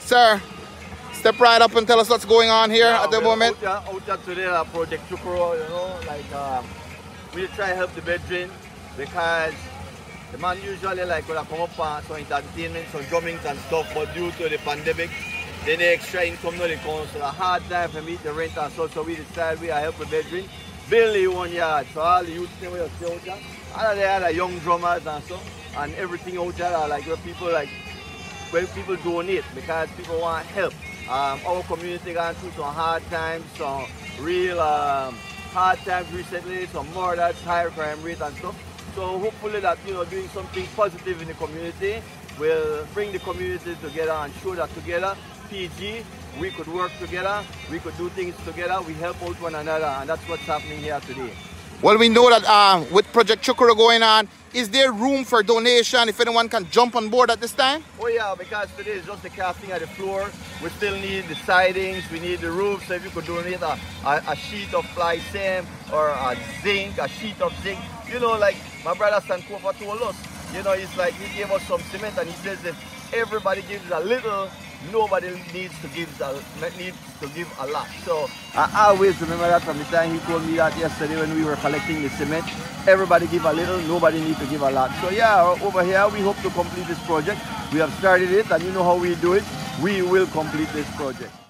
Sir, step right up and tell us what's going on here at the moment. Out here today at Project Chukuro, you know, like we try to help the bedroom because the man usually like when I come up for some entertainment, some drummings and stuff, but due to the pandemic, then the extra income not comes, so a hard time for me to rent and so we decided we are helping the bedroom build the one yard. So all the youth thing we see out there, all of the other young drummers and so, and everything out there are like where people donate because people want help. Our community gone through some hard times, some real hard times recently, some murders, higher crime rate and stuff. So hopefully that, you know, doing something positive in the community will bring the community together and show that together, PG, we could work together, we could do things together, we help out one another, and that's what's happening here today. Well, we know that with Project Chukuro going on, is there room for donation if anyone can jump on board at this time? Oh yeah, because today is just the casting of the floor. We still need the sidings, we need the roof, so if you could donate a sheet of fly sand or a zinc, a sheet of zinc. You know, like my brother Sankofa told us, you know, it's like he gave us some cement and he says if everybody gives a little, nobody needs to give a lot. So I always remember that from the time he told me that yesterday when we were collecting the cement. Everybody give a little, nobody needs to give a lot. So yeah, over here we hope to complete this project. We have started it and you know how we do it. We will complete this project.